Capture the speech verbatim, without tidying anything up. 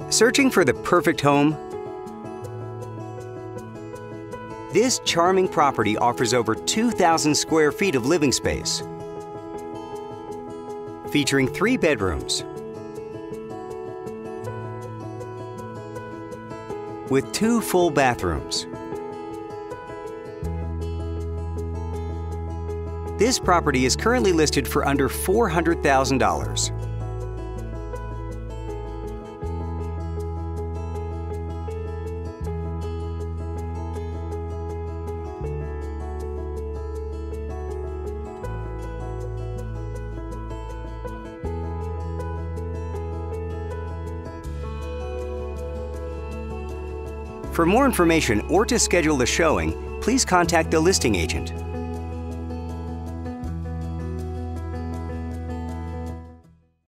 Searching for the perfect home? This charming property offers over two thousand square feet of living space, featuring three bedrooms with two full bathrooms. This property is currently listed for under four hundred thousand dollars. For more information or to schedule a showing, please contact the listing agent.